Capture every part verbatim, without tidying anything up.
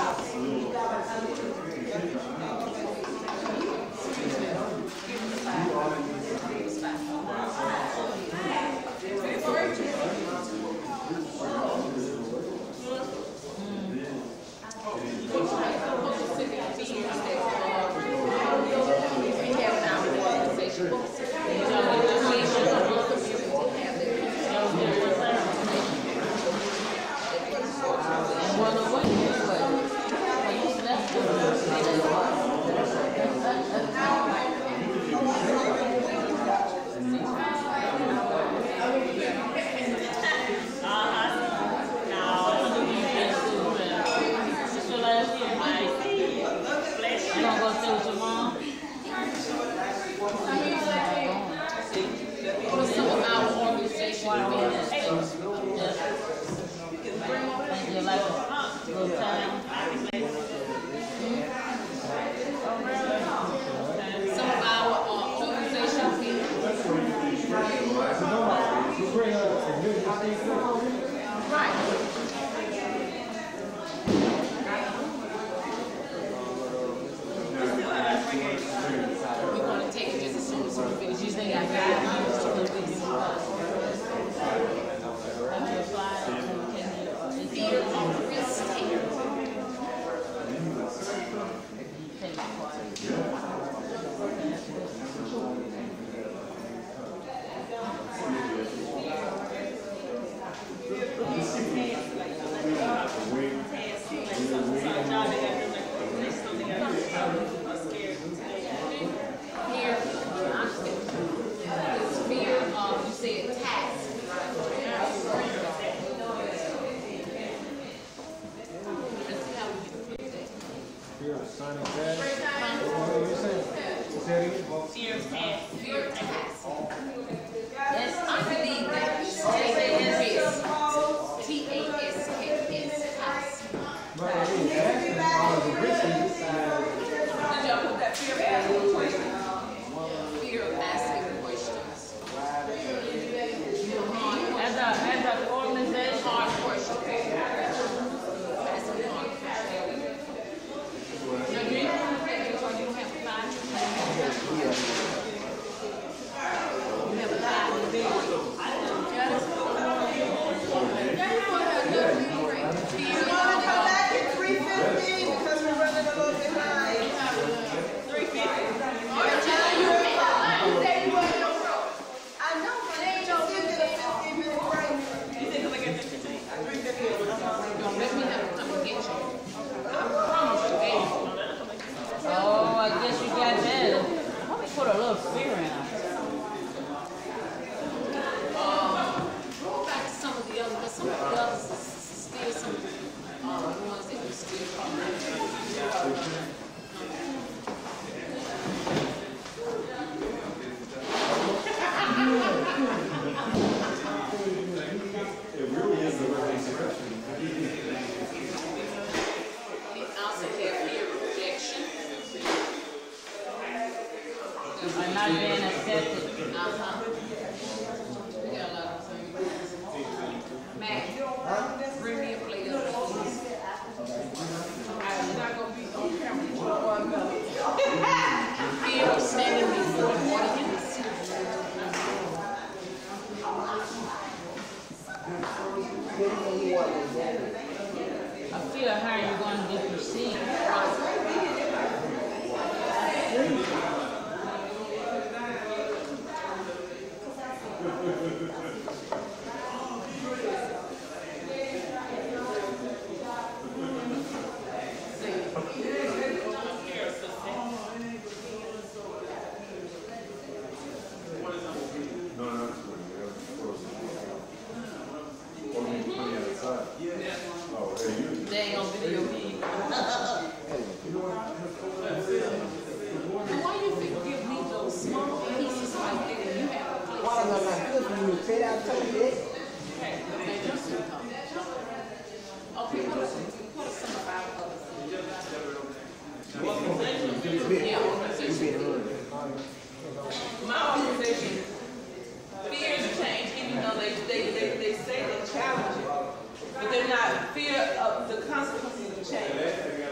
Fear of the consequences of change.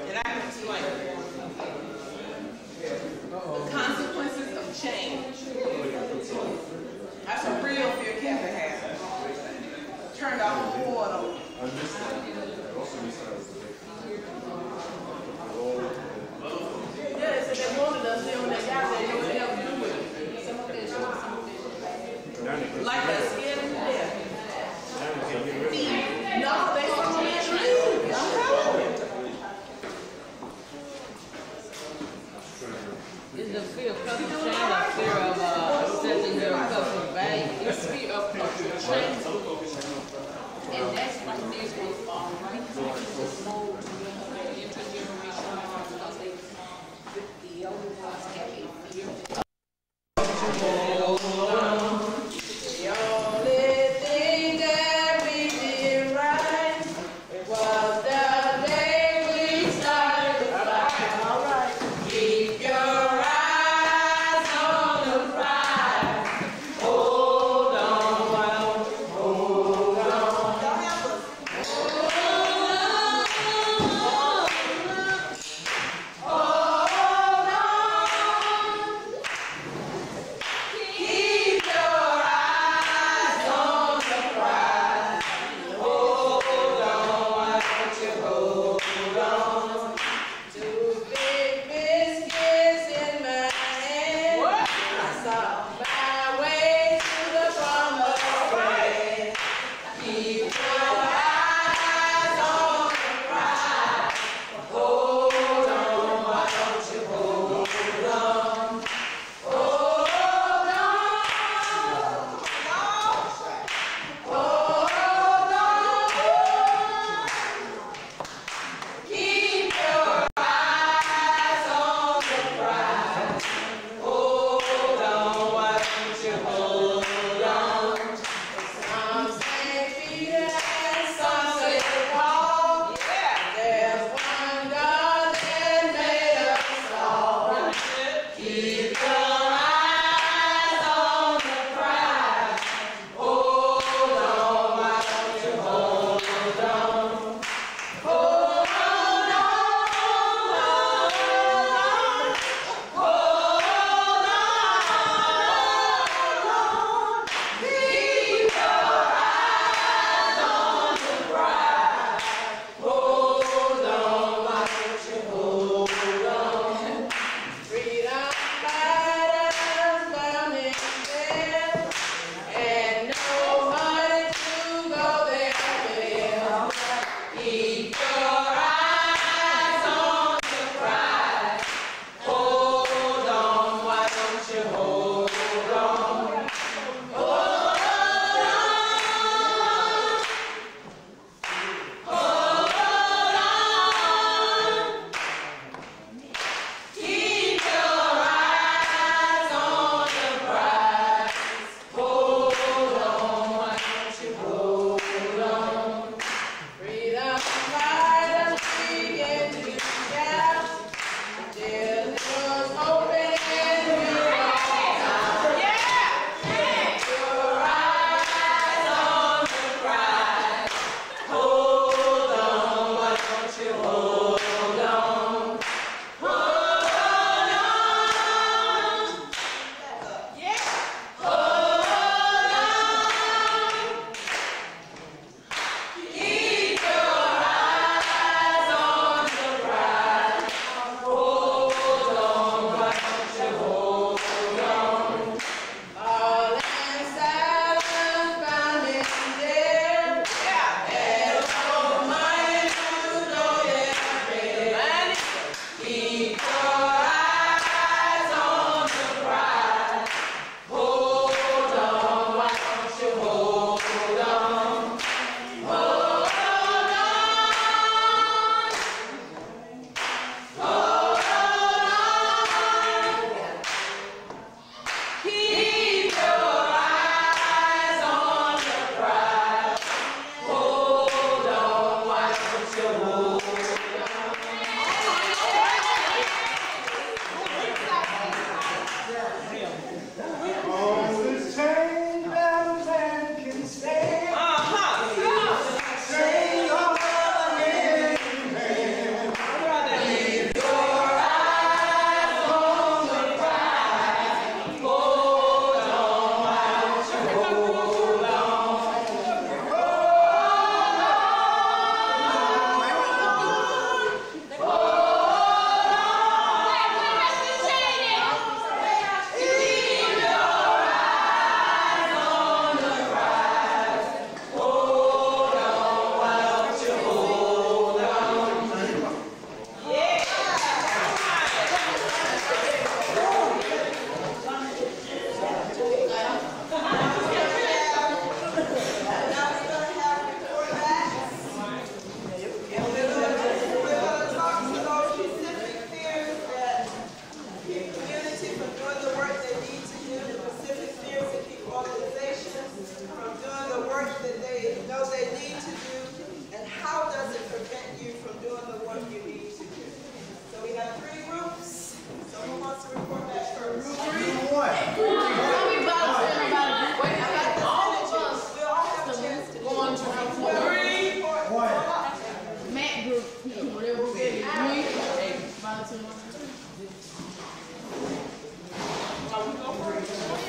the whole water. Yeah, so they wanted us there on that guy that they would never do it. Some of that, some of that. Like that scared him to death. No, they don't want to leave. I'm telling you. Is the fear of culture change or fear of uh, setting your cultural value? It's fear of cultural change. And that's like there's no fall, right? It's more intergenerational because they, the older ones have a fear. Mayor Bugatti, agree? Volunteer. Are we going first?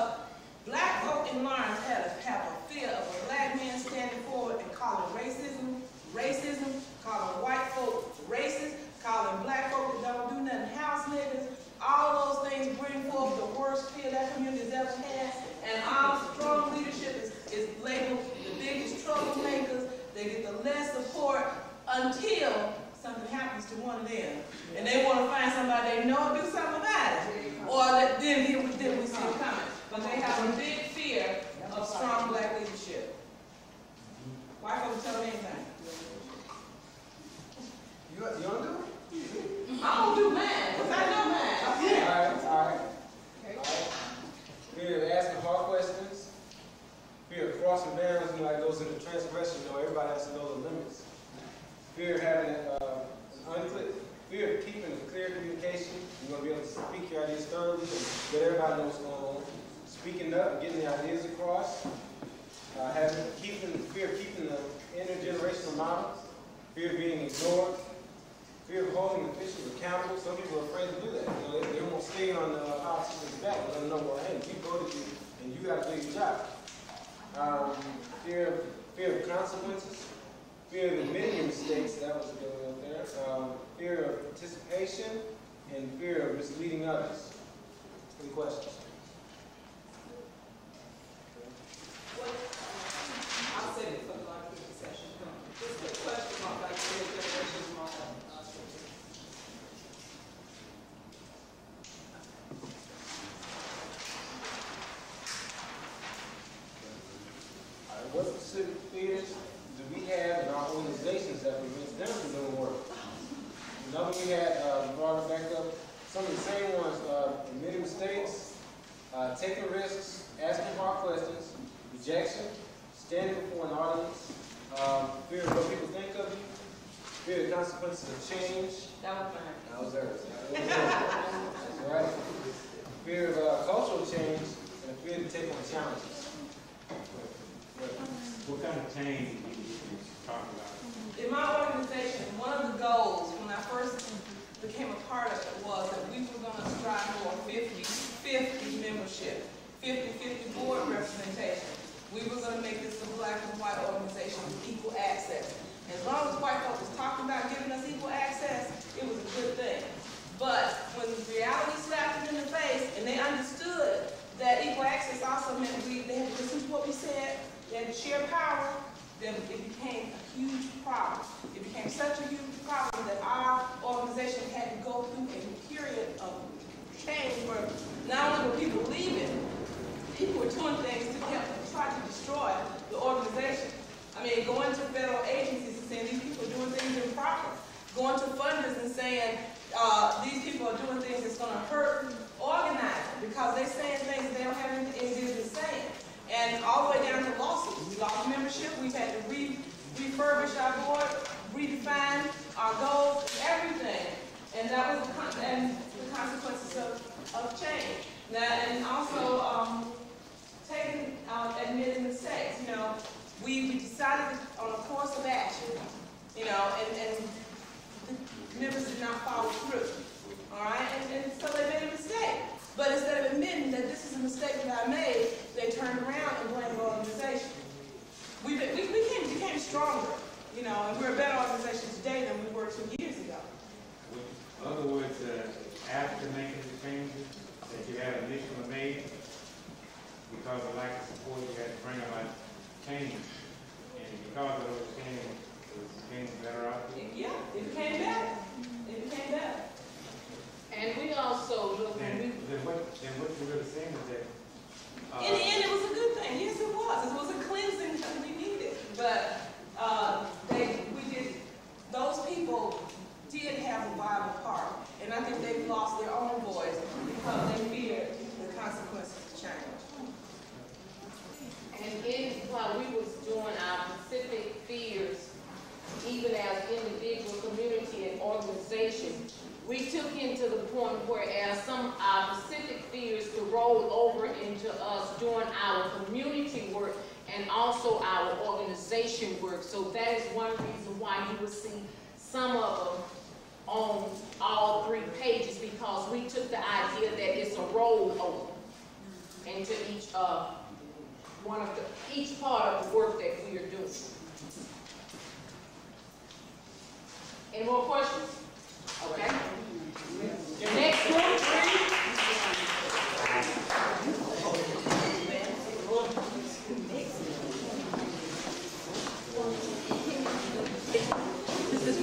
Black folk in Lawrence had a, have a fear of a black man standing forward and calling racism until something happens to one of them. And they want to find somebody they know and do something about it. Or that, then, then, we, then we see it coming. But they have a big fear of strong black leadership. White folks tell them anything. You, you want to do it? I'm going to do mine, because I know mine. Okay. All right, all right. All right. Fear of asking hard questions. Fear of crossing boundaries, you know, like those in the transgression, you know, everybody has to know the limits. Fear of having uh, an unclear, fear of keeping a clear communication. You're going to be able to speak your ideas thoroughly and let everybody know what's going on. Speaking up, getting the ideas across. Uh, having, keeping, fear of keeping the intergenerational models. Fear of being ignored. Fear of holding officials accountable. Some people are afraid to do that. You know, they, they won't stay on the uh, politician's back and let them know, well, hey, we voted you and you got to do your job. Um, fear, of, fear of consequences. Fear of admitting your mistakes. That was a good one up there. Um, fear of participation and fear of misleading others. Any questions? I'll say it for the live session. Just a question about like the generation model. What specific fears do we have in our organizations that prevents them from doing work? Another we had uh, brought it back up. Some of the same ones: uh, admitting mistakes, uh, taking risks, asking hard questions, rejection, standing before an audience, um, fear of what people think of you, fear of the consequences of change. That was mine. That was hers. That's right. Fear of uh, cultural change and fear to take on challenges. What kind of change are you talking about? In my organization, one of the goals when I first became a part of it was that we were going to strive for fifty fifty membership, fifty fifty board representation. We were going to make this a black and white organization with equal access. As long as white folks was talking about giving us equal access, it was a good thing. But when reality slapped them in the face and they understood that equal access also meant we, they had to listen to what we said, they had to share power, then it became a huge problem. It became such a huge problem that our organization had to go through a period of change where not only were people leaving, people were doing things to help try to destroy the organization. I mean, going to federal agencies and saying these people are doing things improper. Going to funders and saying uh, these people are doing things that's going to hurt organizing because they're saying things they don't have anything business saying. And all the way down to lawsuits. We lost membership. We've had to re refurbish our board, redefine our goals, everything. And that was the, con and the consequences of, of change. Now, and also um, taking, uh, admitting mistakes. You know, we, we decided on a course of action, you know, and, and the members did not follow through. All right? And, and so they made a mistake. But instead of admitting that this is a mistake that I made, they turned around and blamed the organization. We, we, we became, became stronger, you know, and we're a better organization today than we were two years ago. In other words, uh, after making the changes that you had initially made, because of lack of support, you had to bring about change. And because of those changes, it became better out there. Yeah, it became better. It became better. And we also look Then, when we then what, then what you're really saying is that uh, In the end, it was a good thing. Yes, it was. It was a cleansing that we needed. But uh, they, we did. Those people did have a viable part, and I think they've lost their own voice because they feared the consequences of change. And in while we was doing our specific fears, even as individual, community, and organization, we took into the point where as some of our specific fears could roll over into us doing our community work and also our organization work. So that is one reason why you will see some of them on all three pages, because we took the idea that it's a rollover into each uh, one of the each part of the work that we are doing. Any more questions? Okay. The next one, please. This is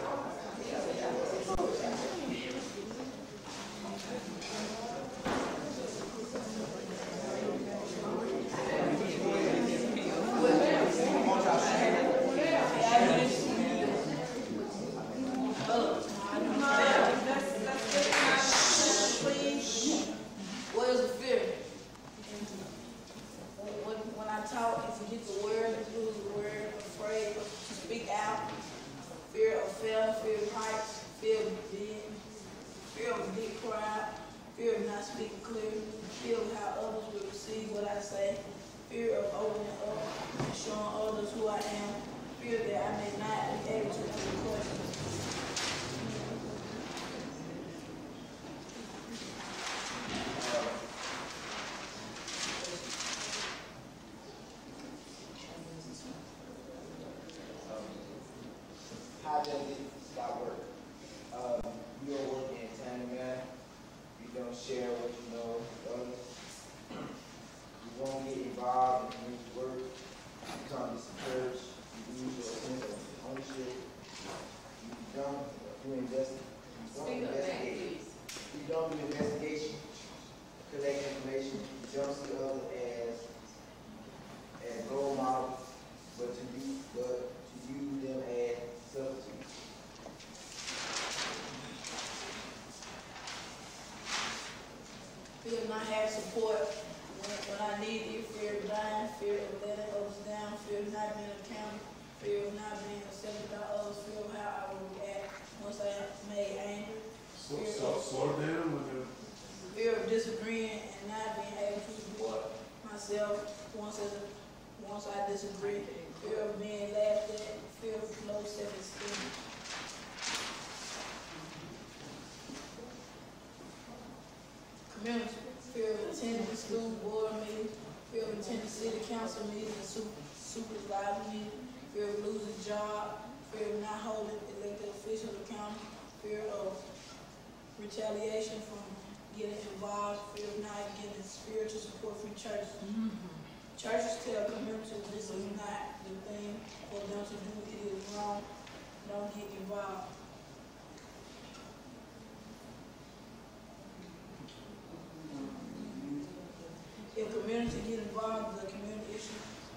What is a fear? When, when I talk, if you get the word, use the word, afraid to speak out, fear of failure, fear of heights, fear of being, fear of a big crowd, fear of not speaking clearly, fear of how others will receive what I say, fear of opening up and showing others who I am, fear that I may not be able to answer questions. How does it start work? Um, you are working in a timely manner. You don't share what you know with others. You won't get involved in community work. You come discouraged. You lose your sense of ownership. You don't do invest. You don't Speak up, man, investigate. please. You don't do investigation. Collect information. You don't see others as as role models, but to be but to use them as substitutes. Fear of not having support when, when I need it, fear of dying, fear of letting others down, fear of not being accountable, fear of not being accepted by others, fear of how I will react once I am made angry, So, so, slow down with the, fear of disagreeing and not being able to support myself once as a, once I disagree, fear of being laughed at, fear of low self-esteem. Community, fear of attending the school board meeting, fear of attending city council meetings and super, supervisor meetings, fear of losing job, fear of not holding elected officials accountable, fear of retaliation from getting involved, fear of not getting spiritual support from churches. Churches tell communities this is not the thing for them to do, it is wrong, don't get involved. If community get involved with a community issue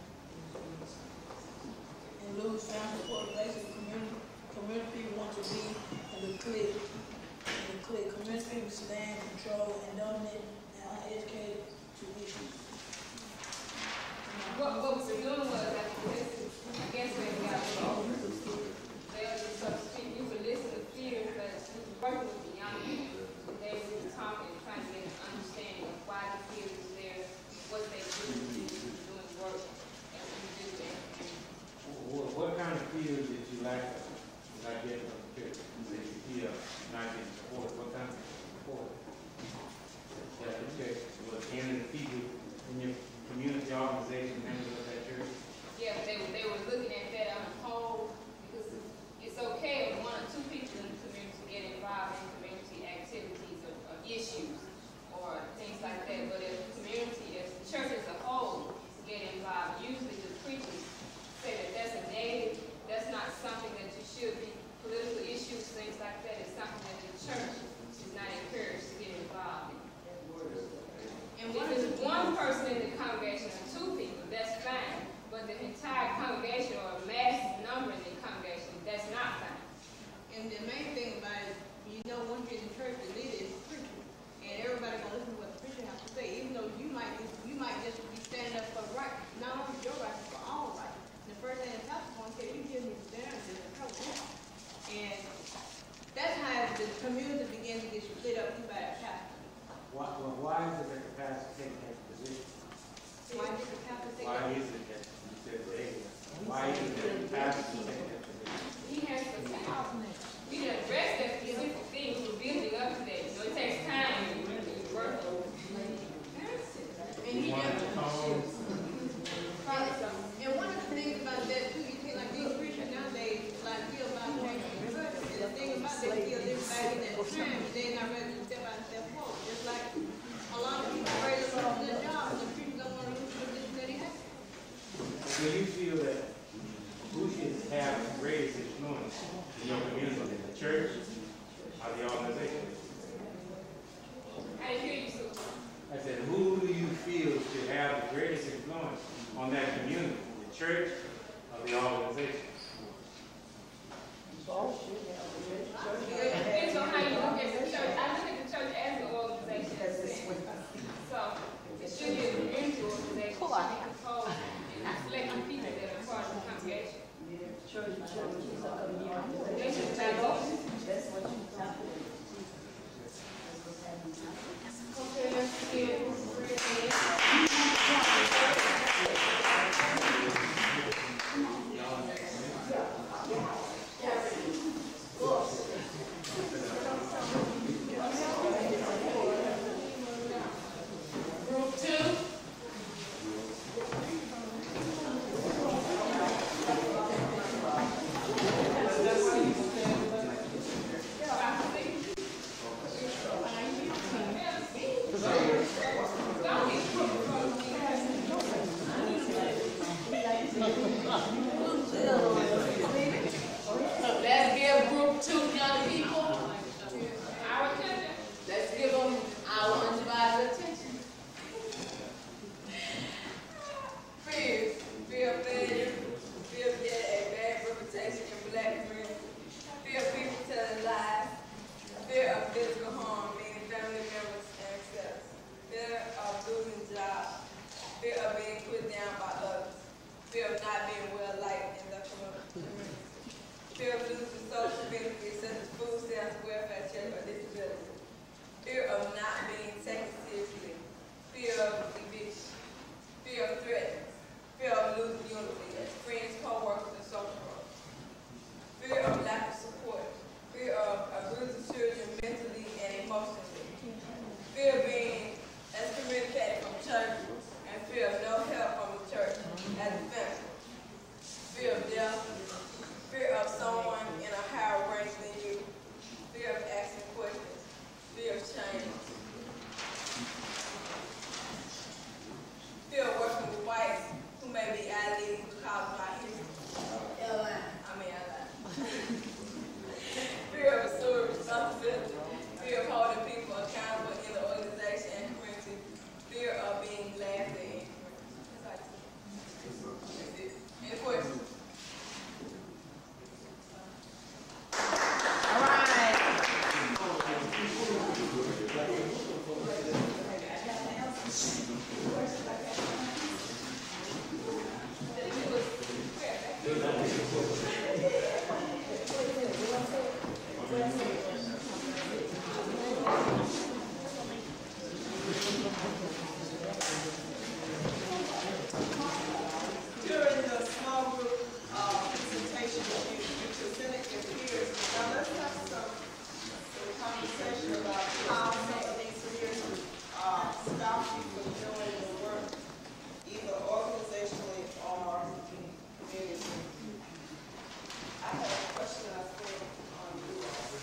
and lose family support, basically community, community people want to be in the clique. In the clique, community people stand, control, and dominate and uneducated to issues. What, what we're doing was, I guess, I guess we got, they are just, so to speak, you could listen to fears, but we were working with the young people. They were talking, trying to get an understanding of why the fear is there, what they do, doing work, and we do that. What, what kind of fears did you lack of, not getting from the fear? That you feel not getting support? What kind of support? Yeah, okay. Was any of the people in your community organization members of that church? Yeah, they were, they were looking at that on a whole, because it's okay if one or two people in the community get involved in community activities or, or issues or things like that, but if the community, if the church as a whole get involved, usually the preachers say that that's a negative, that's not something that you should be, political issues, things like that, is something that the church is not encouraged to get involved in. And if it's one person in the congregation or two people, that's fine. But the entire congregation or a mass number in the congregation, that's not fine. And the main thing about it, you know, once you're in church, the leader is the preacher. And everybody gonna listen to what the preacher has to say, even though you might you might just be standing up for right, not only your right, but for all right. And the first thing the pastor's gonna say, you give me the down and the cover. And that's how the community begins to get split up by the pastor. Why, well, why is it that the pastor takes that position? Why did the pastor say Why that? is it that you said they? Why is it that the pastor takes that position? He has to, he done addressed that specific thing, we're building up to that. You know, it takes time to really work on it. And You he want never, to call, and one of the things about that too, you see like these preachers nowadays, like feel about changing the church. And the thing about they feel living back in that time, they're not ready to step out and step forward. Just like a lot of people are ready to lose their jobs, and the preachers don't want to lose the position that they have. so you feel that who should have church or the organization? I didn't hear you, Sue. I said, who do you feel should have the greatest influence on that community, the church or the organization? Depends on how you look at the church. I look at the church as an organization. So it should be a community organization. Cool. Composed and selecting people that are part of the congregation. Church, church, is a community. They should take over. That's what you talk about. Okay, let's get Group two. Let's give group two young people our attention. Let's give them our undivided attention. Fear, fear of failure, fear of getting a bad reputation in black community, fear of people telling lies, fear of physical harm, meaning family members and themselves, fear of losing jobs, fear of being put down by others, fear of not being well liked in the community, fear of losing social benefits such as food stamps, welfare check, or disability, fear of not being taken seriously, fear of eviction, fear of threats, fear of losing unity as friends, co-workers, and social workers, fear of lack of support, fear of abusing children mentally and emotionally, fear of being excommunicated from church, and fear of no help from the church as a family, fear of death, fear of someone in a higher rank than you, fear of asking questions, fear of change, fear of working with whites who may be allies because of my history. I mean, I lied. Fear of assumed responsibility, fear of holding people accountable in the organization and community, fear of being laughed at. That's it. Any questions? All right. During the small group uh, presentation, you, you presented your peers. Now let's have some, some conversation about how some of these peers uh, stop you from doing the work, either organizationally or community. I have a question I think on you.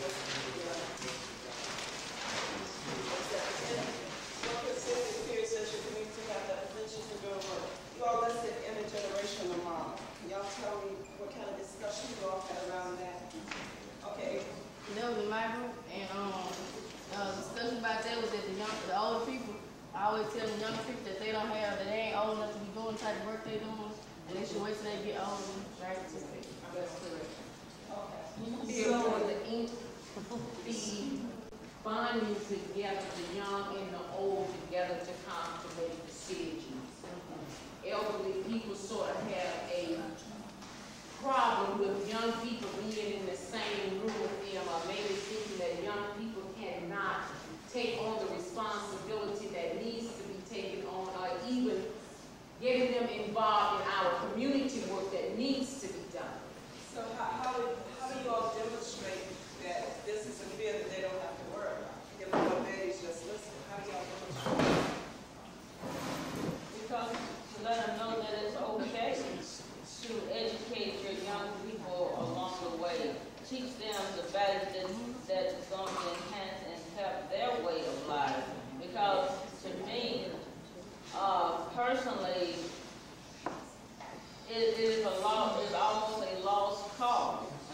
What percent of peers does your community have that attention to doing work? You all listed intergenerational model. Can y'all tell me what kind of discussion you all had around that? Okay. That was in my group, and um, uh, discussion about that was that the young, the older people, I always tell the younger people that they don't have, that they ain't old enough to be doing the type of work they doing, and they should wait till they get older and try to participate. That's correct. Okay. So the ink, the bonding together, the young and the old together to come to make decisions. Elderly people sort of have a problem with young people being in the same room with them, or maybe thinking that young people cannot take on the responsibility that needs to be taken on, or even getting them involved in our community work that needs to be done. So how, how, do, how do you all demonstrate that this is a fear that they don't have to worry about? Given what Betty's just listed, how do y'all demonstrate? Because to let them know that it's okay to educate your young people along the way. Teach them the values that, that is going to enhance and help their way of life. Because to me, uh, personally, it is a law, it's almost a lost cause. And I won't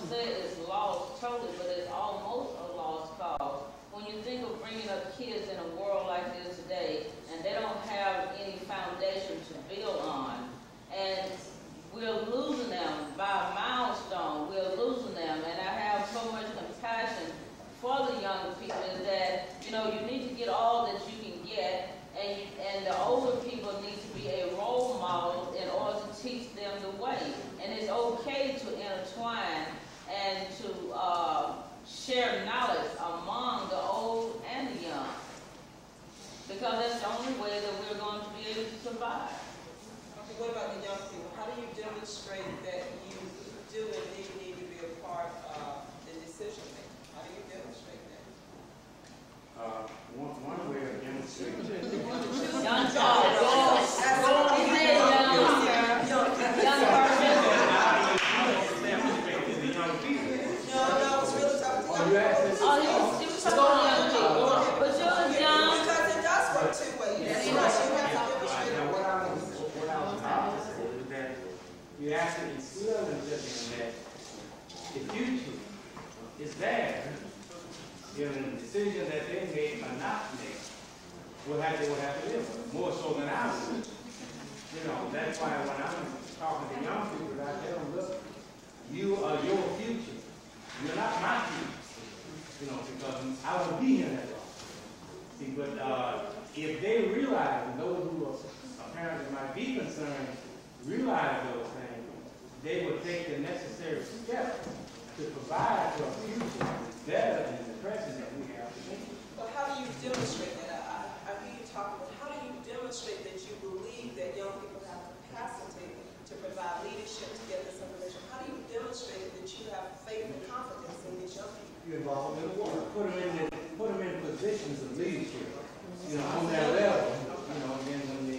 say it's lost totally, but it's almost a lost cause. When you think of bringing up kids in a world like this today, and they don't have any foundation to build on, and we're losing them by a milestone, we're losing them, and I have so much compassion for the younger people is that, you know, you need to get all that you can get, and, you, and the older people need to be a role model in order to teach them the way. And it's okay to intertwine and to uh, share knowledge among the old and the young, because that's the only way that we're going to be able to survive. Okay, what about the young people? How do you demonstrate that you do indeed need to be a part of the decision making? How do you demonstrate that? Uh, one, one way of demonstrating. Young talk, go, go ahead, young, young person. No, no, it's really tough. Oh, you asked this? Oh, he was, he was talking about young people, but you're young. Because it does work two ways. You have to demonstrate. Now, what I was, what I was about to say is that you have to instill in them that the future is there. You know, the decisions that they make or not make will have, they will have to live with, more so than I would. You know, that's why when I'm talking to young people, I tell them, look, you are your future. You're not my future. You know, because I won't be here that long. See, but uh, if they realize, and those who are apparently might be concerned, realize those things, they will take the necessary steps to provide for a future better than the present that we have today. But how do you demonstrate that? I, I hear you talk about how do you demonstrate that you believe that young people have capacity to provide leadership to get this information? How do you demonstrate that you have faith and confidence in these young people? You involve them in the work. Put them in, the, put them in positions of leadership, you know, on that level, you know, and then when they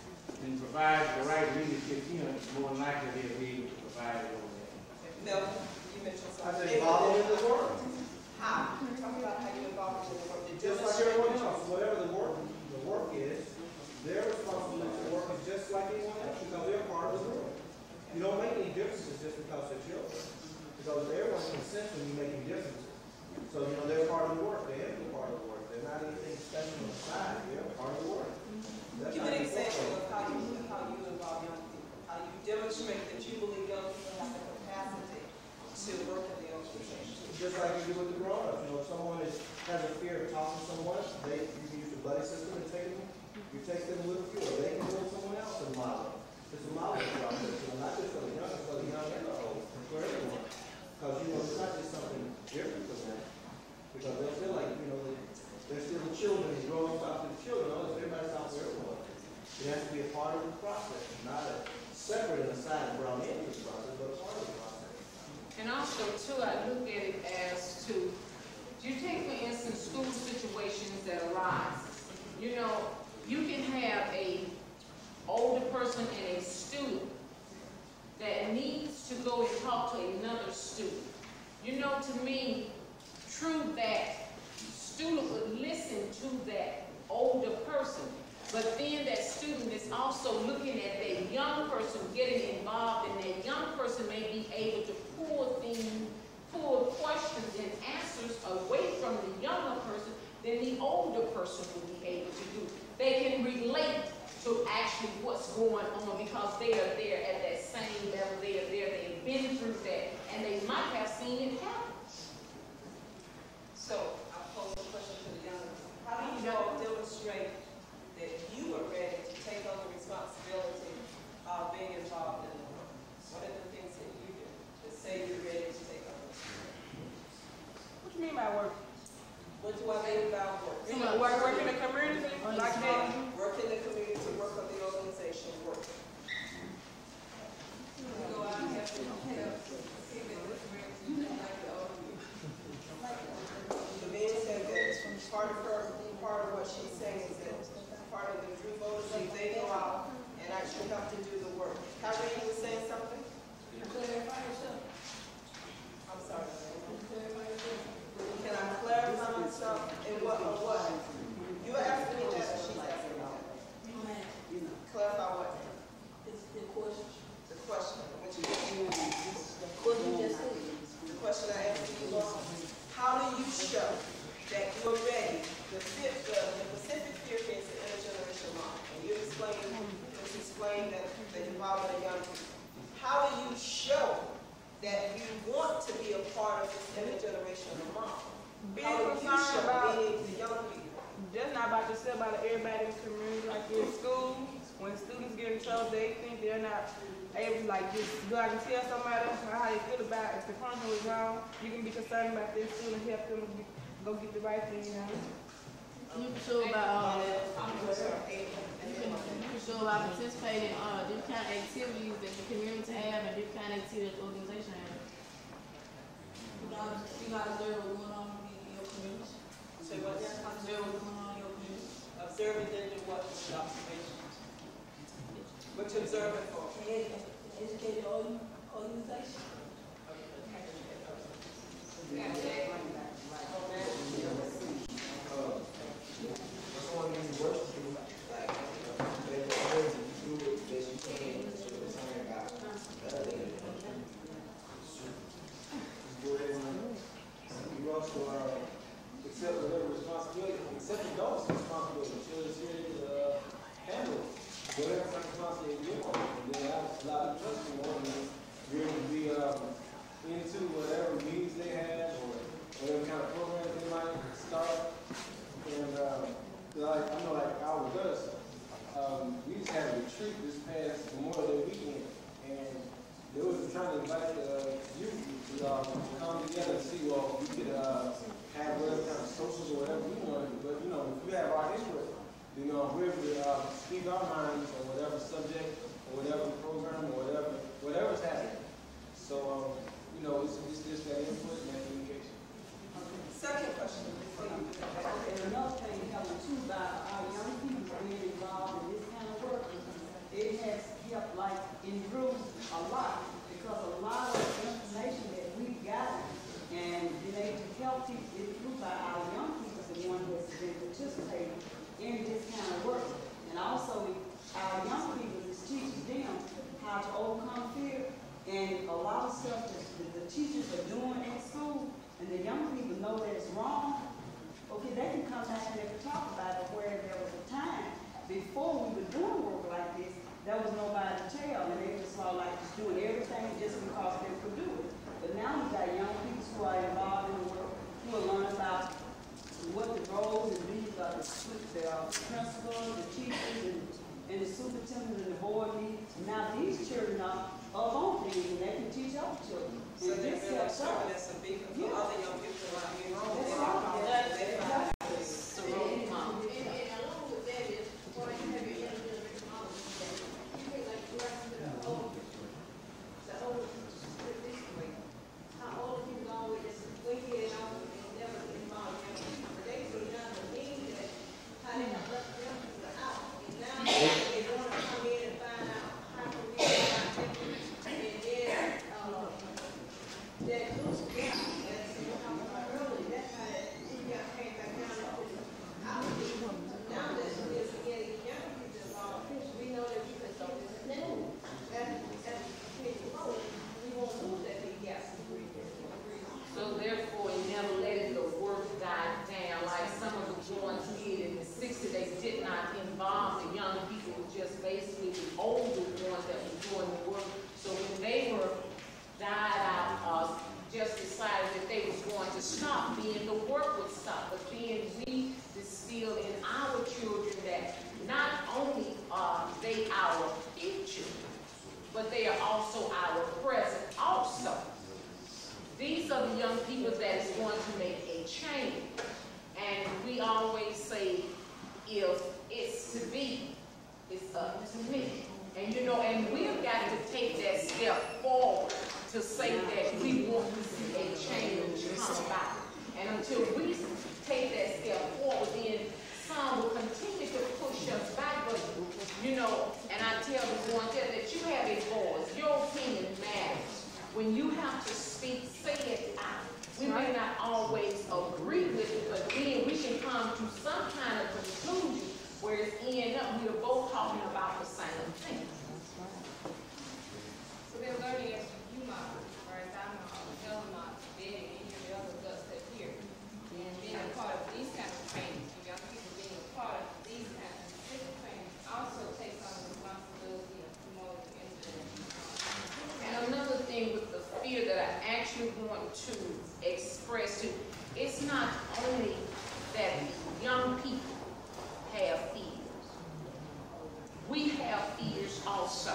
can provide the right leadership, you know, more than likely they'll be able to provide it over there. Melvin, you mentioned I something. say involve them in the work. How? Talk about how you involve them in the work. You Just like demonstrate everyone what else, whatever the work, the work is, their responsibility to work is just like anyone else because they're part of the work. You don't make any differences just because they're children. Because everyone's consent when you're making differences. So, you know, they're part of the work. They have to be part of the work. They're not anything special on the side. They're part of the work. That's Give how an you example work. of how you, how you involve young people. How you demonstrate that you believe young people have the capacity to work in the organization. Just like you do with the grown-ups. You know, if someone is, has a fear of talking to someone, they, you can use the buddy system and take them, you take them with you, or they can go with someone else and model. It's a modeling process, you know, not just for the young, it's for the young and the old, and for everyone. Because, you know, it's not just something different for them. Because they'll feel like, you know, they, they're still the children, and growing up to the children, oh, everybody's out for everyone. It has to be a part of the process, not a separate and aside and brought into the process, but a part of the process. And also, too, I look at it as to, you take, for instance, school situations that arise. You know, you can have a older person and a student that needs to go and talk to another student. You know, to me, true that student would listen to that older person, but then that student is also looking at that young person getting involved, and that young person may be able to pull things, pull questions and answers away from the younger person than the older person will be able to do. They can relate to actually what's going on because they are there at that same level. They are there, they've been through that, and they might have seen it happen. So, I'll pose a question to the young people. How do you all demonstrate that you are ready to take on the responsibility of being involved in the work? What are the things that you do to say you're ready to take on this? What you mean by work? What do I mean by work? You know, work, work in the community, like that? Work in the community, work on the organization, work. Go out and have to help people like the older people. The man said that part of her, part of what she's saying is that part of the true voters, they go out and actually have to do the work. Kyrie, you were saying something? Clarify yourself. I'm sorry. Clarify yourself. Can I clarify myself in what or what? You were asking me that, or she's asking me that? Clarify what? It's the question. The question, which is, The question just said. much it's in the generation of the mom. Being How do you concerned show about, big to young people? that's not about yourself, about everybody in the community, like in school, when students get in trouble, they think they're not able, like, just go out and tell somebody how they feel about it. If the punishment was wrong, you can be concerned about their student, help them to get- go get the right thing done. You can show by, uh, I'm sorry. you can, you can show by participating in, uh, different kind of activities that the community have and different kind of activities that the organization have. You gotta, you gotta observe what's going on in your community. Say what? Observe what's going on in your community. Observing then do what? Observation. What you observing for? Educated org- organization. What's one of these works to do, like, they want to do it best you can, so it's not about, uh, they- Go ahead and, you also, uh, accept whatever responsibility, accept the adult's responsibility, children, children, uh, handle whatever responsibility you want. And then I allow the trust in one of them, really to be, um, into whatever needs they have, or whatever kind of programs they might start. And, um, like, I know, like, I was us, um, we just had a retreat this past Memorial Day weekend, and they was trying to invite the youth to, um, come together and see, well, we could, uh, have whatever kind of socials or whatever we wanted, but, you know, if we have our input, you know, if we're able to, uh, speak our minds on whatever subject, or whatever program, or whatever, whatever's happening. So, um, you know, it's, it's just that input and that communication. Second question. And another thing, Helen, too, about our young people being involved in this kind of work, it has helped, like, improve a lot, because a lot of information that we've gotten and been able to help people improve by our young people, the one that's been participating in this kind of work. And also, our young people is teaching them how to overcome fear, and a lot of stuff that the, the teachers are doing in school, and the young people know that it's wrong. Okay, they can come back and they can talk about it, where there was a time before we were doing work like this, there was nobody to tell, and they just saw like just doing everything just because they could do it. But now we got young people who are involved in the work, who are learning about what the roles and duties are, the, the uh, principals, the teachers, and, and the superintendent and the board meetings. Now these children are up on things, and they can teach other children. So And they're this really helps showing us. us a beacon for Yeah. other young people around here. That's They right. are- That's- they are- that's- Sorority mom. And, and along with that is, why you have your young generation models that you feel like you are the old, the old, this way. How old people always just wicked and all, and never involved young people. But they so young to me that how they have left young people out. And now they want to come in and find out how to be about it. And then, uh, that loose gap, that's what I'm talking about earlier, that's how that, you got came back down to the house. Now that we're getting young people involved, we know that we can start this new. That's, that's the big goal. We won't lose that big gap. So therefore, never letting the work die down, like some of the ones did in the sixties, they did not involve the young people, just basically the older ones that were doing the work. So when they were died out, uh, just decided that they was going to stop, then the work would stop. But then we instilled in our children that not only are they our future, but they are also our present also. These are the young people that is going to make a change. And we always say, if it's to be, it's up to me. And you know, and we've got to take that step forward to say that we want to see a change come about. And until we take that step forward, then some will continue to push us back. But you know, and I tell the ones that, that you have a voice, your opinion matters. When you have to speak, say it out. We may not always agree with it, but then we can come to some kind of conclusion where it's end up, we are both talking about the same thing. So then learning as you model, whereas I'm a Helen model, Betty, and any of the other adults that here, and being a part of these kind of trainings, and young people being a part of these kind of specific trainings also takes on the responsibility of promoting incident. And another thing with the fear that I actually want to express too. It's not only that young people have fears. We have fears also.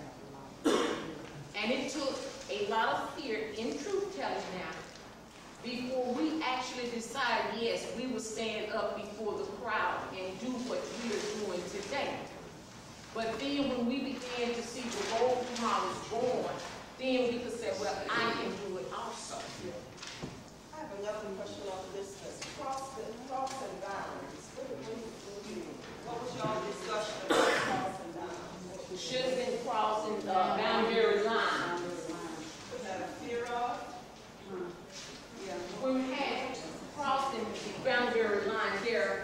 And it took a lot of fear in truth telling now before we actually decided, yes, we would stand up before the crowd and do what we are doing today. But then when we began to see the role models born, then we could say, well, I can do it also. I have another question on this, that's crossing, crossing boundaries. What, what, what was y'all discussion about crossing boundaries? We should have been crossing uh, boundary lines. Was that a fear of? Yeah. When we had crossing the boundary line, there,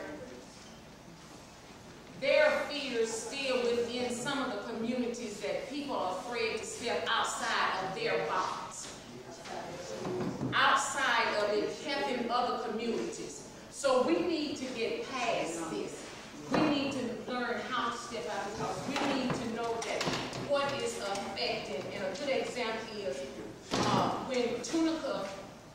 there are fears still within some of the communities that people are afraid to step outside of their box. Outside of it, helping other communities. So we need to get past this. We need to learn how to step out because we need to know that what is affecting, and a good example is uh, when Tunica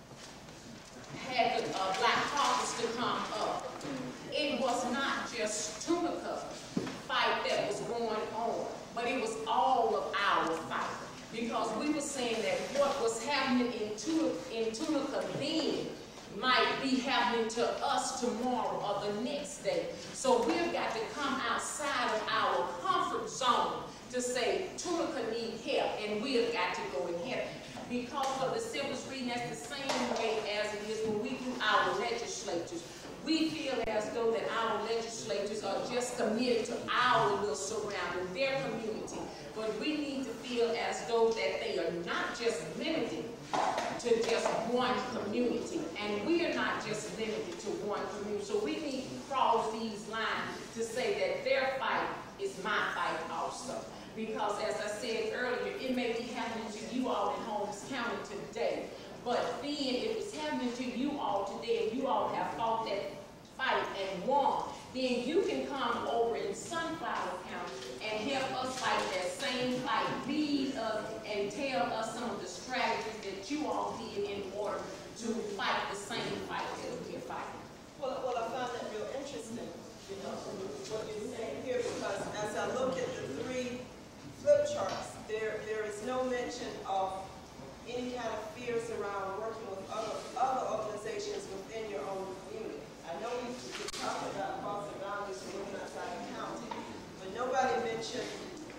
had the uh, Black Caucus to come up, it was not just Tunica fight that was going on, but it was all of our fight. Because we were saying that what was happening in Tunica, in Tunica then might be happening to us tomorrow or the next day. So we've got to come outside of our comfort zone to say Tunica need help, and we have got to go and help. Because of the simplest reason, that's the same way as it is when we do our legislatures. We feel as though that our legislatures are just committed to our little surrounding, their community. But we need to feel as though that they are not just limited to just one community. And we are not just limited to one community. So we need to cross these lines to say that their fight is my fight also. Because as I said earlier, it may be happening to you all in Holmes County today. But then if it's happening to you all today and you all have fought that fight and won, then you can come over in Sunflower County and help us fight that same fight. Lead us and tell us some of the strategies that you all did in order to fight the same fight that we're fighting. Well, well, I found that real interesting, you know, what you're saying here, because as I look at the three flip charts, there there is no mention of any kind of fears around working with other other organizations within your own community. I know we talked about crossing boundaries and looking outside the county, but nobody mentioned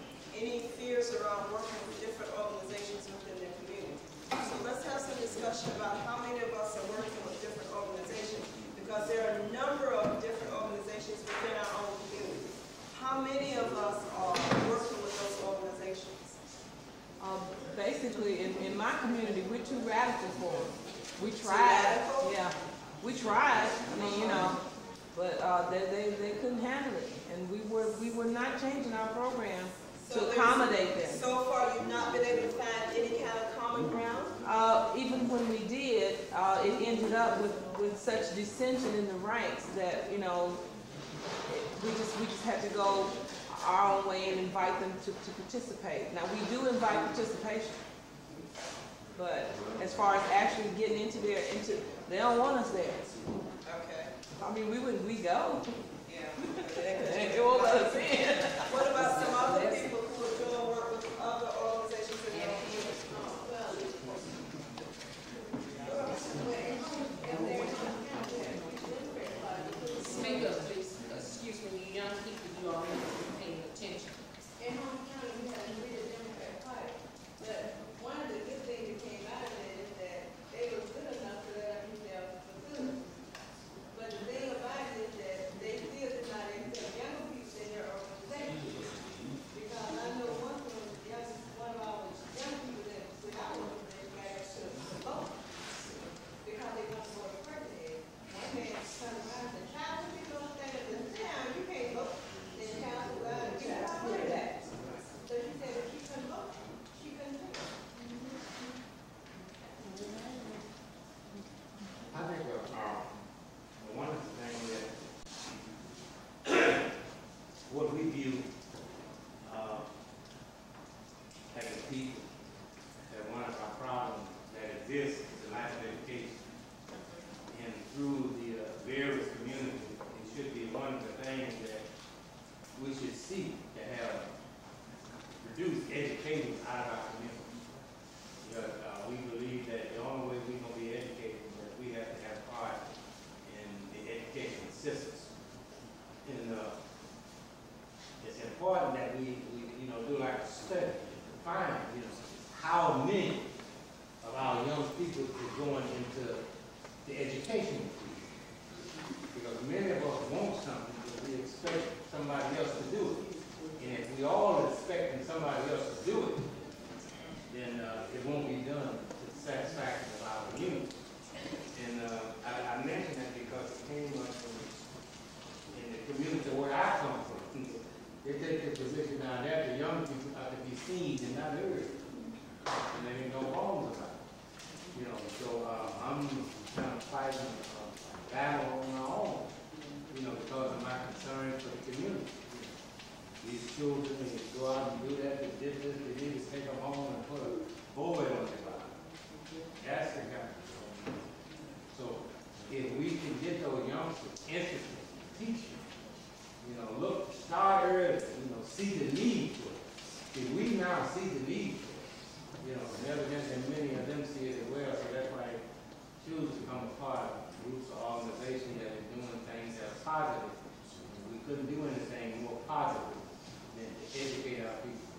any fears around working with different organizations within their community. So let's have some discussion about how many of us are working with different organizations, because there are a number of different organizations within our own community. How many of us are working with those organizations? Um, basically, in, in my community, we're too radical for it. We Too tried. radical? Yeah, we tried. I mean, you know, but uh, they, they they couldn't handle it, and we were we were not changing our program So to there's- accommodate them. So far, you've not been able to find any kind of common ground? Uh, even when we did, uh, it ended up with, with such dissension in the ranks that, you know, we just we just had to go our own way and invite them to, to participate. Now, we do invite participation, but as far as actually getting into their, into, they don't want us there. Okay. I mean, we would, we go. Yeah. They won't let us in. What about some other people who are doing work with other organizations in their own community? Make up, please. Excuse me, you young people, you all need to be paying attention. In Holmes County, we had a really Democrat party, but one of the good things that came out of it is that they were good enough to let us use their facilities. But the thing about it is that they still did not accept younger people in their organization. assistance. And uh, it's important that we, we, you know, do like a study to find, you know, how many of our young people is going into the education field. Because many of us want something, but we expect somebody else to do it. And if we all expecting somebody else to do it, then uh, it won't be done to the satisfaction of our youth. And uh, I, I mention that because it came up in, in the community where I come from. They take the position down there that the young people are to be seen and not heard. And there ain't no wrongs about it. You know, so uh, I'm kind of fighting a battle on my own, you know, because of my concern for the community. These children, they go out and do that, they did this, they need to take them home and put a void on their body. That's the kind of thing. So if we can get those youngsters interested in teaching, you know, look, start early, you know, see the need for it. If we now see the need for it, you know, and evidently many of them see it as well, so that's why they choose to become a part of groups or organizations that are doing things that are positive. We couldn't do anything more positive than to educate our people.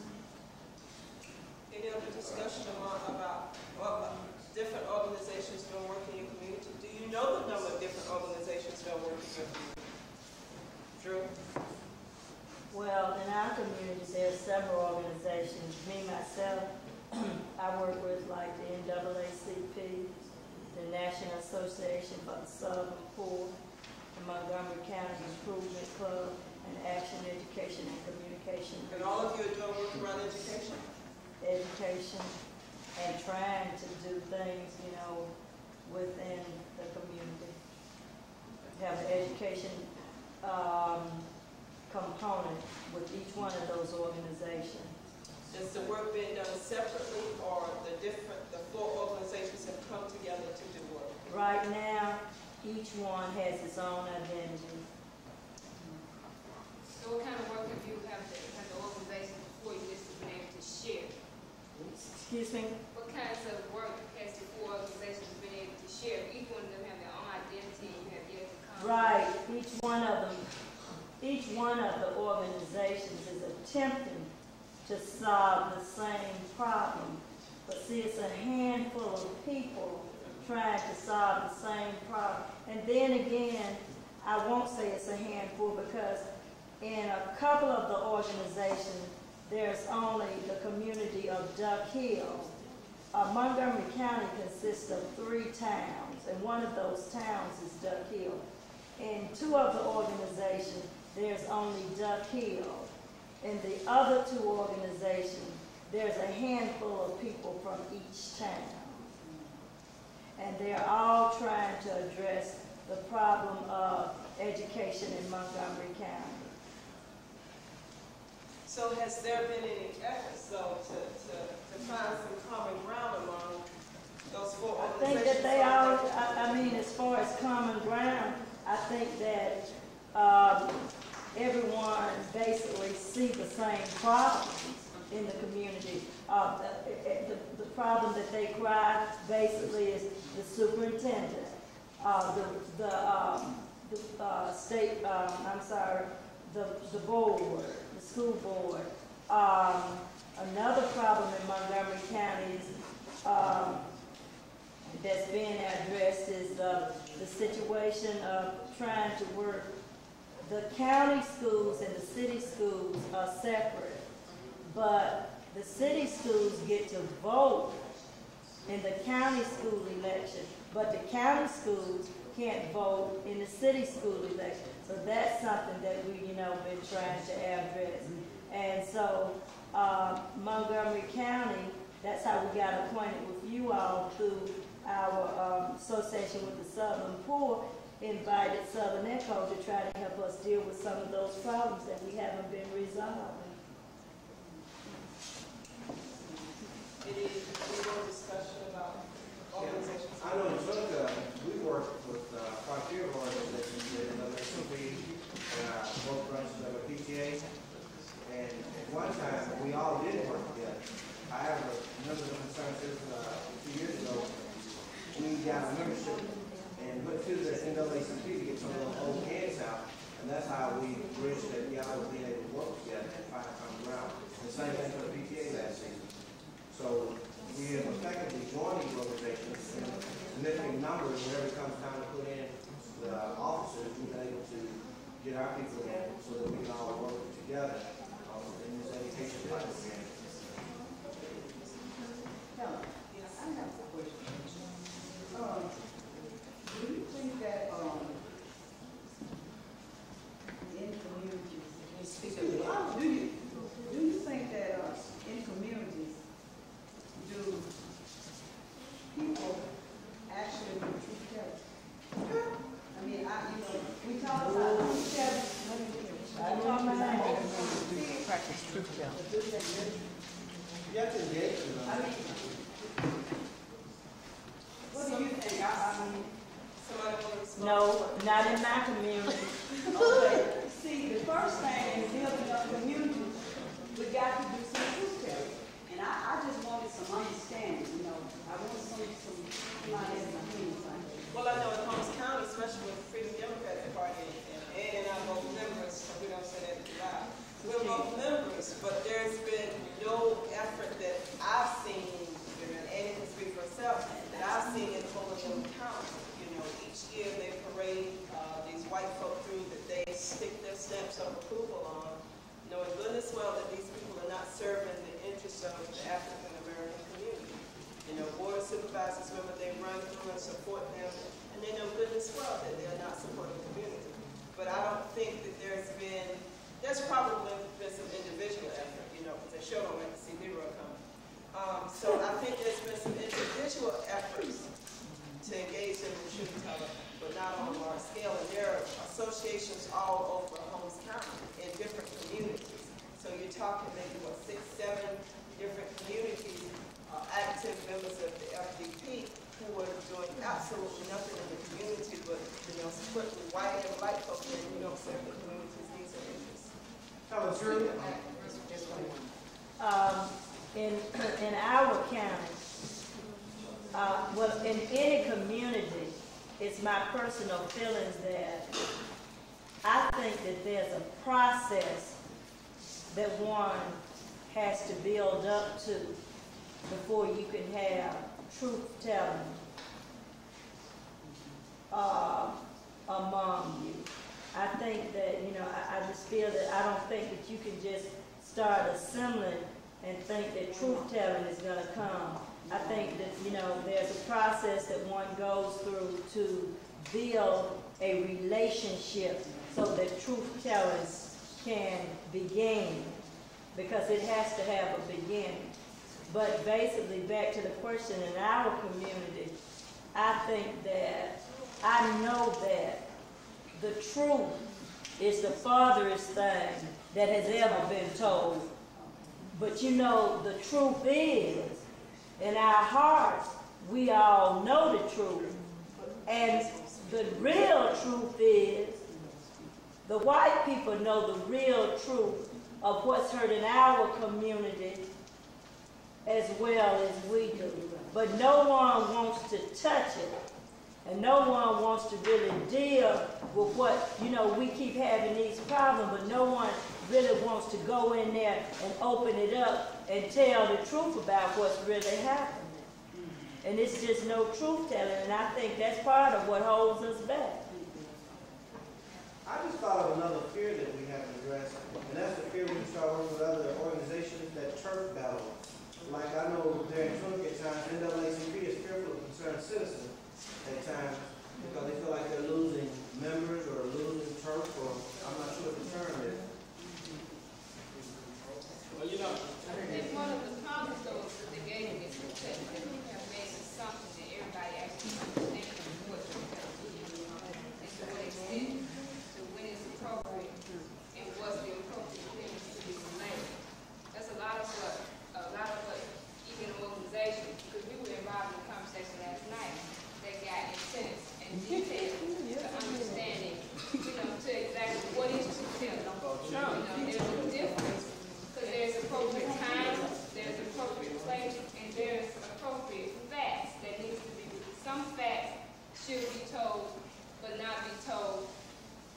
Any other discussion about, about, about different organizations doing work in your community? Do you know the number of different organizations that work in your community? Drew? Well, in our community, there's several organizations. Me, myself, I work with like the N double A C P, the National Association for the Southern Poor, the Montgomery County Improvement Club, and Action Education and Communication. And all of you are doing work around education? Education, and trying to do things, you know, within the community. Have an education um, component with each one of those organizations. Is the work being done separately, or the different, the four organizations have come together to do work? Right now, each one has its own identity. So what kind of work have you, have the, have the organization before you just been able to share? Excuse me? What kinds of work has the four organizations been able to share? Each one of them have their own identity, and you have yet to come. Right, each one of them, each one of the organizations is attempting to solve the same problem. But see, it's a handful of people trying to solve the same problem. And then again, I won't say it's a handful, because in a couple of the organizations, there's only the community of Duck Hill. Uh, Montgomery County consists of three towns, and one of those towns is Duck Hill. In two of the organizations, there's only Duck Hill. In the other two organizations, there's a handful of people from each town. And they're all trying to address the problem of education in Montgomery County. So has there been any efforts, though, to, to, to find some common ground among those four I organizations? think that they all, I, I mean, as far as common ground, I think that um, everyone basically sees the same problems in the community. Uh, the, the, the problem that they cry basically is the superintendent, uh, the, the, um, the uh, state, um, I'm sorry, the, the board, the school board. Um, another problem in Montgomery County is, um, that's being addressed is uh, the situation of trying to work. The county schools and the city schools are separate, but the city schools get to vote in the county school election, but the county schools can't vote in the city school election. So that's something that we, you know, been trying to address. And so uh, Montgomery County, that's how we got acquainted with you all through our um, association with the Southern Poor, invited Southern Echo to try to help us deal with some of those problems that we haven't been resolving. Any, any more discussion about organizations? I know in Tunica, we work with uh, quite a few of our organizations in the S O P, uh, both branches of a P T A. And at one time, we all did work together. I have a number of concerns since uh, a few years ago. We got a membership, and and put to the N double A C P to get some of those old heads out. And that's how we bridged that y'all was being able to work together and find common ground. The same thing for the P T A last season. So we have effectively joined these organizations in significant numbers whenever it comes time to put in the officers, we've been able to get our people in so that we can all work together um, in this education program. Helen, yes, I have a question. Um, do you think that, um, in communities, do you, do you think that, uh, in communities, do people actually do truth telling? I mean, I, you know, we talk about truth telling. We talk about Practice truth telling. You have to engage them. I mean, what do you think? I, I mean, Somebody want to respond? No, not in my community. okay, see, the first thing in building a community, we got to do some truth telling. And I, I just wanted some understanding, you know, I want some, some, somebody in my community. Well, I know in Holmes County, especially with the Freedom Democratic Party, and Ed and I both members, so we don't say that loud. We're both members, but there's been no effort that I've seen, and Ed can speak for herself, that I've seen in Holy County. You know, each year they parade uh, these white folk through that they stick their stamps of approval on, knowing goodness well that these people are not serving the interests of the African American community. You know, board of supervisors, remember, they run through and support them, and they know goodness well that they're not supporting the community. But I don't think that there's been, there's probably been some individual effort, you know, because they sure don't like to see Leroy come. Um, so I think there's been some individual efforts to engage them in truth telling, but not on a large scale. And there are associations all over Holmes County in different communities. So you're talking maybe, what, six, seven different communities, uh, active members of the F D P who are doing absolutely nothing in the community but, you know, putting white and black folks in, who don't serve the community's needs and interests. Helen, true. Um, in, in our county, uh, well, in any community, it's my personal feelings that I think that there's a process that one has to build up to before you can have truth telling uh, among you. I think that, you know, I, I just feel that I don't think that you can just start assembling and think that truth telling is going to come. I think that, you know, there's a process that one goes through to build a relationship so that truth telling can begin, because it has to have a beginning. But basically, back to the question, in our community, I think that, I know that the truth is the farthest thing that has ever been told. But you know, the truth is, in our hearts, we all know the truth. And the real truth is, the white people know the real truth of what's hurting our community as well as we do. But no one wants to touch it. And no one wants to really deal with what, you know, we keep having these problems, but no one really wants to go in there and open it up and tell the truth about what's really happening. And it's just no truth telling, and I think that's part of what holds us back. I just thought of another fear that we haven't addressed, and that's the fear when you start working with other organizations that turf battle. Like I know there in Trinity at times, N double A C P is fearful of concerned citizens at times because they feel like they're losing members or losing turf, or I'm not sure what the term is. Well, you know, It's one of the comments though that they gave me, is that we have made an assumption that everybody actually understands what you're telling them. And to what extent, to when it's appropriate, and what's the appropriate thing to be relayed. That's a lot of what, a lot of what, even organizations, because we were involved in a conversation last night that got incentives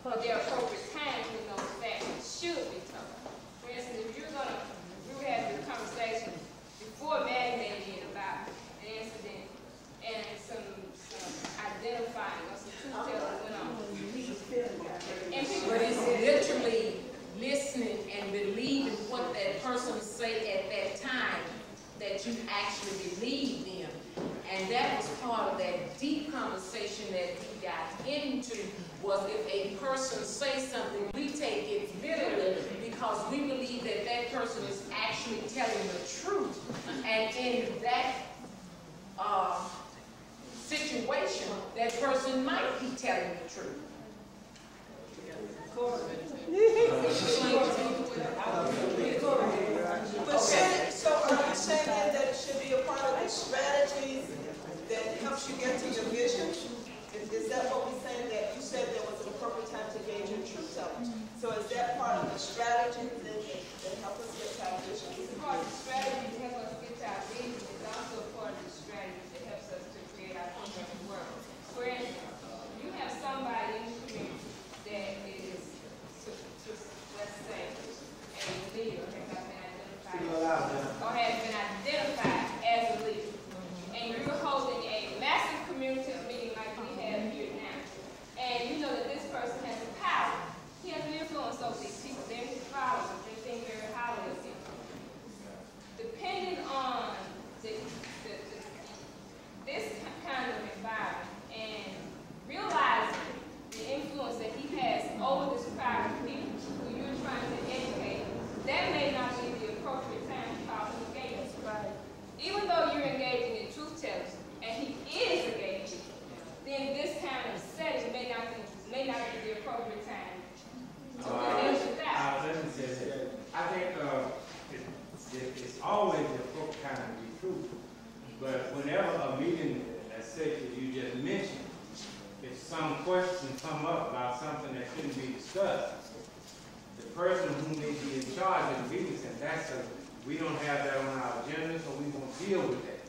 but there are appropriate times when those facts should be told. For instance, if you're gonna, we were having a conversation before Maddie made it about an incident and some, some identifying or some truth telling went on. And people But it's literally listening and believing what that person said at that time, that you actually believe them. And that was part of that deep conversation that we got into, was if a person says something, we take it literally because we believe that that person is actually telling the truth. And in that uh, situation, that person might be telling the truth. But should, so are you saying then that it should be a part of the strategies that helps you get to your vision? Is, is that what we're saying, that you said there was an appropriate time to engage in truth telling? So is that part of the strategies that, that help us get to our vision? It's part of the strategy to help us get to our vision. It's also a part of the strategy that helps us to create our perfect world. For instance, you have somebody in the community that is, to, to, let's say, a leader has not been identified, or has been identified as a leader. And you're holding a massive community meeting like we have here now. And you know that this person has the power. He has an influence over these people. They're his followers. They think very highly of him. Depending on the, the, the, this kind of environment and realizing the influence that he has over this crowd of people who you're trying to educate, that may not be the appropriate time to call him engagement. Right. Even though you're engaging in truth tellers, and he is engaging, then this kind of setting may not be, may not be the appropriate time to Uh, engage with that. uh, let me say this. I think uh, it, it, it's always the appropriate time to be truthful. But whenever a meeting, as such as you just mentioned, if some question come up about something that shouldn't be discussed, the person who may be in charge of the meeting says, that's a, we don't have that on our agenda, so we won't deal with that.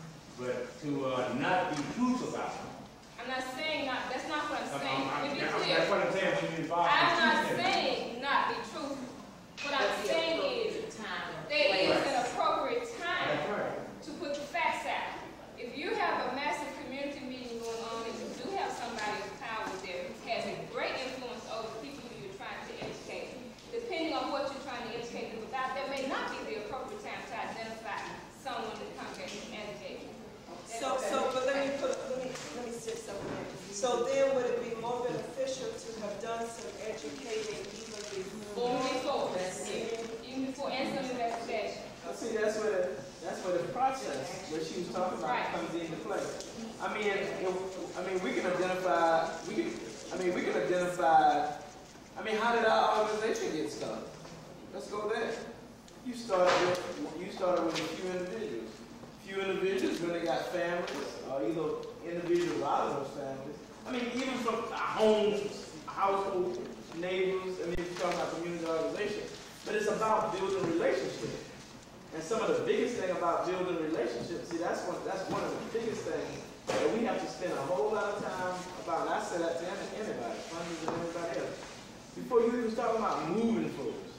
But to uh, not be truthful about it. I'm not saying not, that's not what I'm I'm- saying. I'm- To be I'm- clear, That's what I'm saying when you involve. I'm the not truth teller. saying not be truthful. What I'm That's the saying appropriate is time. there is an appropriate That's time right. to put the facts out. If you have a massive community meeting going on and you do have somebody of power there who has a great influence over the people who you're trying to educate, depending on what you're trying to educate them about, that may not be the appropriate time to identify someone in the congregation as engaging. So, so, but let me put, let me, let me say something. So then would it be more beneficial to have done some educating even before? Even before, even before, and some investigation. Well, see, that's where the, that's where the process, what she was talking about, Right. comes into play. I mean, if, I mean, we can identify, we can, I mean, we can identify, I mean, how did our organization get started? Let's go there. You started with, you started with a few individuals. Few individuals really got families, or either individuals out of those families. I mean, even from our homes, household, neighbors, I mean, we're talking about community organization. But it's about building relationships. And some of the biggest thing about building relationships, see, that's one, that's one of the biggest things that we have to spend a whole lot of time about. And I say that to anybody, funders and everybody else. Before you even start about moving folks,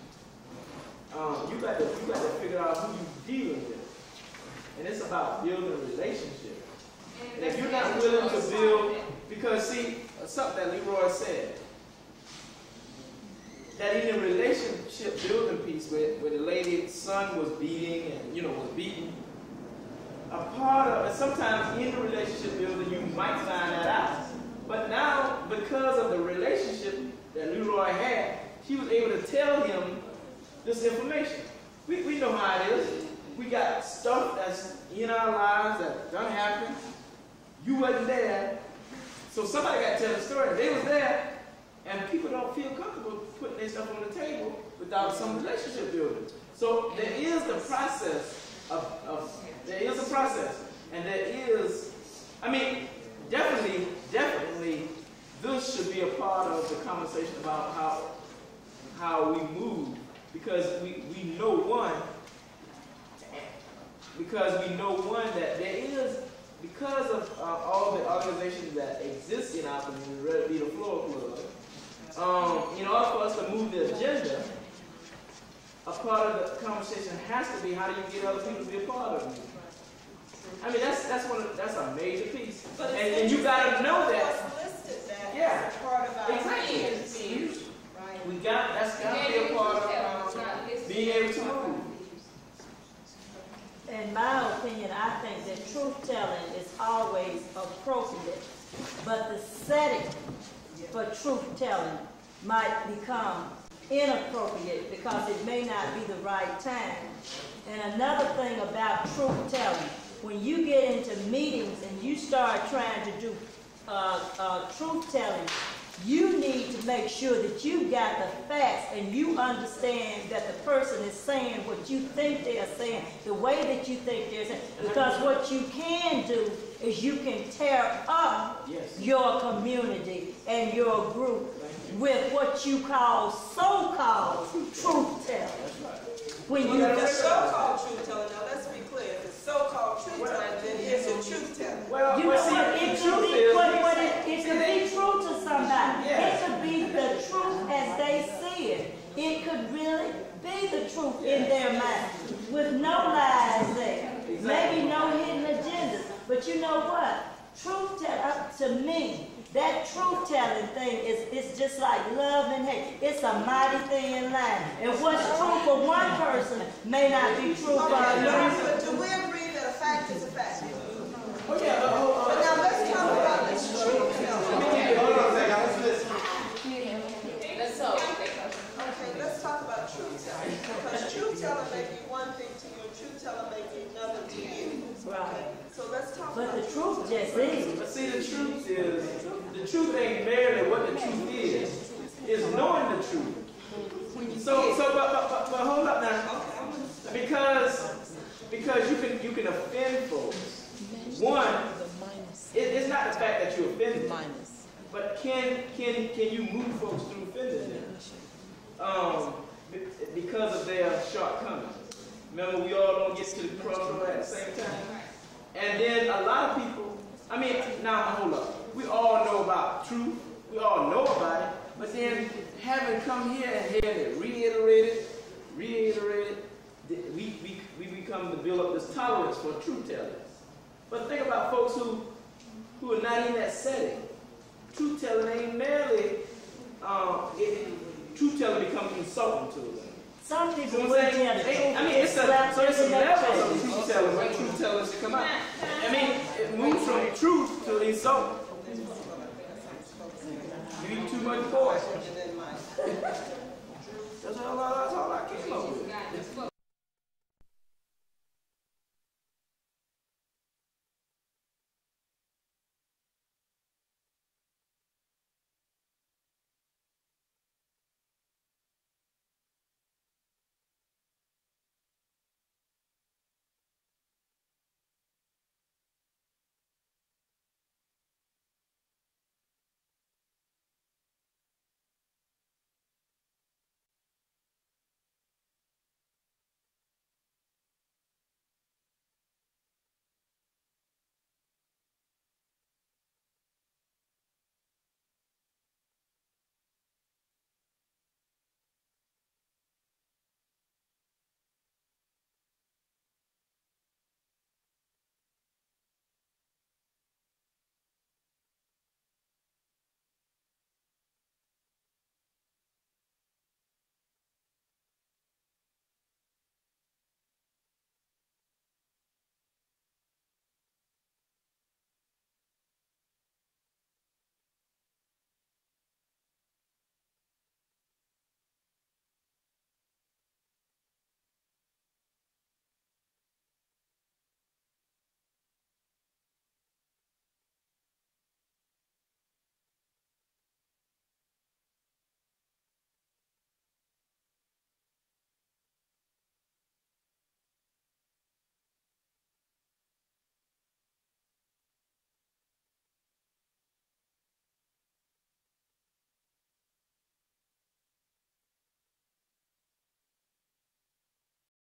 um, you got to you got to figure out who you're dealing with. And it's about building relationships. And if you're not willing to build, because see, something that Leroy said, that in the relationship building piece where, where the lady's son was beating and, you know, was beaten, a part of, and sometimes in the relationship building you might find that out. But now, because of the relationship that Leroy had, she was able to tell him this information. We, we know how it is. We got stuff that's in our lives that done happen. You wasn't there. So somebody got to tell the story. They was there, and people don't feel comfortable putting their stuff on the table without some relationship building. So there is the process of, of there is a process. And there is, I mean, definitely, definitely, this should be a part of the conversation about how how we move. Because we, we know one, because we know one that there is, because of uh, all the organizations that exist in our community, whether it be the Floor Club, um, in order for us to move the agenda, a part of the conversation has to be how do you get other people to be a part of it. I mean, that's that's one of, that's a major piece, But and, it's and you gotta know that. What's listed that Yeah, as a part of our exactly. agency. Right. We got that's got to be a part of um, being able to move. In my opinion, I think that truth-telling is always appropriate, but the setting for truth-telling might become inappropriate because it may not be the right time. And another thing about truth-telling, when you get into meetings and you start trying to do uh, uh, truth-telling, you need to make sure that you got the facts and you understand that the person is saying what you think they're saying, the way that you think they're saying. Because what you can do is you can tear up Yes. your community and your group with what you call so-called truth-telling. When you Well, if it's so-called truth-telling, now let's be clear, if it's so-called truth-telling, then it's a truth-telling. Well, You know well, see, what, the it truth could be, is- what, what it, it could be true to somebody. Yeah. It could be the truth as they see it. It could really be the truth in their mind, with no lies there. Maybe no hidden agendas. But you know what? Truth tell, uh, to me, that truth-telling thing is, is just like love and hate. It's a mighty thin line. And what's true for one person may not be true for Okay, another. but do we agree that a fact is a fact? Oh yeah, but hold on. But now let's talk about this truth-telling. Hold on a second. Let's listen. Let's hope. Okay, let's talk about truth-telling, because truth-telling may be one thing to you, and truth-telling may be another to you. Right. So let's talk But about the truth just is. But see, the truth is, the truth ain't merely what the truth is. Is knowing the truth. So, so, but, but, but, but hold up now. Because, because you can, you can offend folks. One, it, it's not the fact that you offend them, but can, can, can you move folks through offending them? Um, be- because of their shortcomings. Remember, we all don't get to the crossroad at the same time. And then a lot of people, I mean, now hold up. We all know about truth. We all know about it. But then having come here and heard it reiterated, reiterated, we, we, we become to build up this tolerance for truth telling. But think about folks who, who are not in that setting. Truth telling ain't merely, um, it, truth telling becomes insulting to them. Some people So I'm would saying, tell the truth. I mean, it's a, so it's a level of truth telling when truth tellers come out. I mean, it moves from truth to insult.